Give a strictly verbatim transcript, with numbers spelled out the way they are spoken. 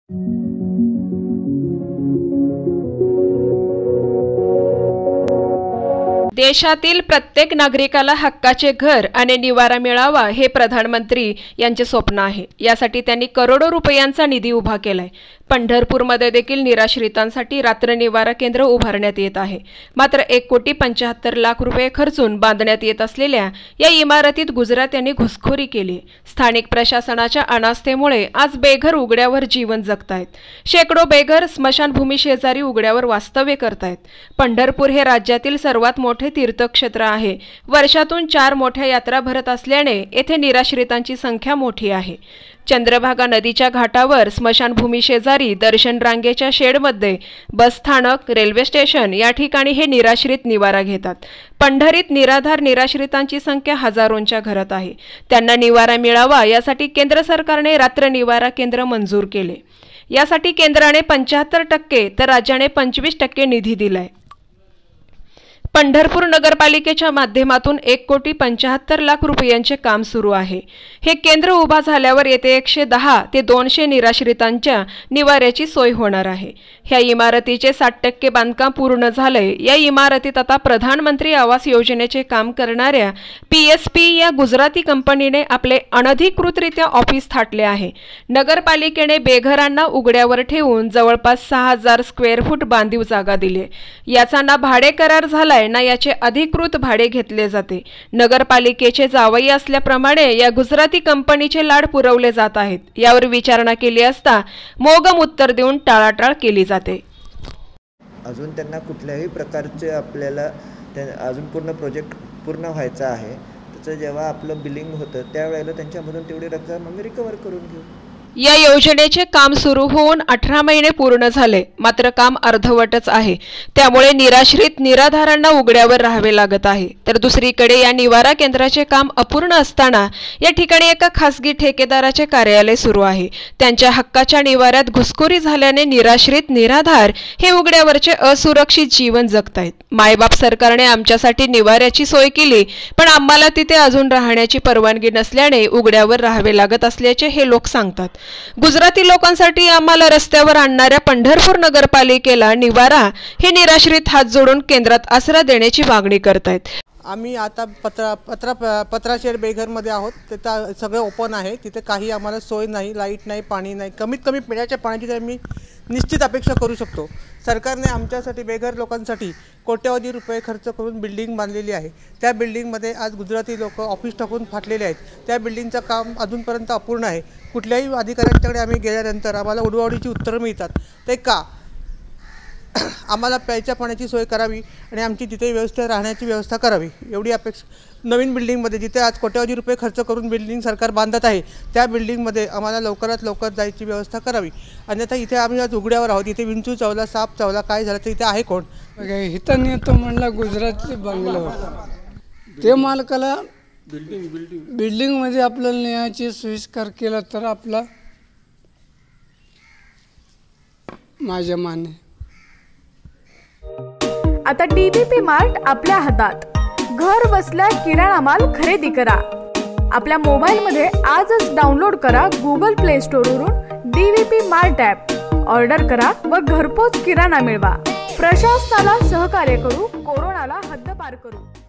देशातील प्रत्येक नागरिकाला हक्काचे घर आणि निवारा मिळावा हे प्रधानमंत्री यांचे स्वप्न आहे। यासाठी त्यांनी करोडो रुपयांचा निधी उभा केलाय। पंढरपूरमध्ये देखील निराश्रितांसाठी रात्र निवारा केंद्र उभारण्यात येत आहे। मात्र एक कोटी पंच्याहत्तर लाख रुपये खर्चून बांधण्यात येत असलेल्या या इमारतीत गुजरात यांनी घुसखोरी केली। स्थानिक प्रशासनाच्या अनास्थेमुळे आज बेघर उघड्यावर जीवन जगतायत। शेकडो बेघर स्मशानभूमी शेजारी उघड्यावर वास्तव्य करतायत। पंढरपूर हे राज्यातील सर्वात मोठे तीर्थक्षेत्र आहे। वर्षातून चार मोठ्या यात्रा भरत असल्याने येथे निराश्रितांची संख्या मोठी आहे। चंद्रभागा नदीच्या घाटावर स्मशानभूमी शेजारी दर्शन रांगेच्या शेडमध्ये बस स्थानक, रेल्वे स्टेशन या ठिकाणी हे निराश्रित निवारा घेतात। पंढरीत निराधार निराश्रितांची संख्या हजारोंच्या घरात आहे। त्यांना निवारा मिळावा यासाठी केंद्र सरकारने रात्र निवारा केंद्र मंजूर केले। यासाठी केंद्राने पंच्याहत्तर टक्के तर राज्याने पंचवीस टक्के निधी दिलाय। पंढरपूर नगरपालिकेच्या माध्यमातून एक कोटी पंच्याहत्तर लाख रुपयांचे काम सुरू आहे। हे केंद्र उभा झाल्यावर येथे एकशे दहा ते दोनशे निराश्रितांच्या निवाऱ्याची सोय होणार आहे। ह्या इमारतीचे साठ टक्के बांधकाम पूर्ण झाले। या इमारतीत आता प्रधानमंत्री आवास योजनेचे काम करणाऱ्या पी एस पी या गुजराती कंपनीने आपले अनधिकृतरित्या ऑफिस थाटले आहे। नगरपालिकेने बेघरांना उघड्यावर ठेवून जवळपास सहा हजार स्क्वेअर फूट बांधीव जागा दिली। याचा ना भाडे करार झालाय ना याचे अधिकृत भाडे घेतले जाते। नगरपालिकेचे जावई असल्याप्रमाणे या गुजराती कंपनीचे लाड पुरवले जात आहेत। यावर विचारणा केली असता मोगम उत्तर देऊन टाळाटाळ केली जाते। अजून त्यांना कुठल्याही प्रकारचे आपल्याला अजून पूर्ण प्रोजेक्ट पूर्ण व्हायचा आहे। त्याचं जेव्हा आपलं बिलिंग होतं त्यावेळेला त्यांच्यामधून तेवढी रक्कम आम्ही रिकवर करून घेऊ। या योजनेचे काम सुरू होऊन अठरा महिने पूर्ण झाले, मात्र काम अर्धवटच आहे। त्यामुळे निराश्रित निराधारांना उघड्यावर राहावे लागत आहे। तर दुसरीकडे या निवारा केंद्राचे काम अपूर्ण असताना या ठिकाणी एका खासगी ठेकेदाराचे कार्यालय सुरू आहे। त्यांच्या हक्काच्या निवाऱ्यात घुसखोरी झाल्याने निराश्रित निराधार हे उघड्यावरचे असुरक्षित जीवन जगतायत। मायबाप सरकारने आमच्यासाठी निवाऱ्याची सोय केली, पण आम्हाला तिथे अजून राहण्याची परवानगी नसल्याने उघड्यावर राहावे लागत असल्याचे हे लोक सांगतात। गुजराती लोकांसाठी आम्हाला रस्त्यावर आणणाऱ्या पंढरपूर नगरपालिकेला निवारा हे निराश्रित हात जोडून केंद्रात आसरा देण्याची मागणी करतायत। आम्ही आता पत्रा पत्रा पत्राशेड बेघरमध्ये आहोत। तिथं सगळं ओपन आहे। तिथे काही आम्हाला सोय नाही, लाईट नाही, पाणी नाही। कमीत कमी पिण्याच्या पाण्याची तर मी निश्चित अपेक्षा करू शकतो। सरकारने आमच्यासाठी बेघर लोकांसाठी कोट्यवधी रुपये खर्च करून बिल्डिंग बांधलेली आहे। त्या बिल्डिंगमध्ये आज गुजराती लोक ऑफिस टाकून फाटलेले आहेत। त्या बिल्डिंगचं काम अजूनपर्यंत अपूर्ण आहे। कुठल्याही अधिकाऱ्यांच्याकडे आम्ही गेल्यानंतर आम्हाला उडवाउडीची उत्तरं मिळतात। ते का आम्हाला प्यायच्या पाण्याची सोय करावी आणि आमची तिथे व्यवस्था राहण्याची व्यवस्था करावी एवढी अपेक्षा। नवीन बिल्डिंगमध्ये जिथे आज कोट्यवधी रुपये खर्च करून बिल्डिंग सरकार बांधत आहे त्या बिल्डिंगमध्ये आम्हाला लवकरात लवकर जायची व्यवस्था करावी। अन्यथा इथे आम्ही आज उघड्यावर आहोत। इथे विंचू चावला, साप चावला, काय झालं तर इथे आहे कोण? इथं नेतो म्हणला गुजरातचे बंगलो ते मालकाला बिल्डिंग बिल्डिंग बिल्डिंगमध्ये आपल्याला न्यायाची सोयीस्कर केलं तर आपला माझ्या माने। आता डी बी पी मार्ट आपल्या हातात। घर बसल्या किराणा माल खरेदी करा। आपल्या मोबाईलमध्ये आजच डाउनलोड करा गुगल प्ले स्टोअरवरून D B P mart app. Order करा व घरपोच किराणा मिळवा। प्रशासनाला सहकार्य करू, कोरोनाला हद्दपार करू।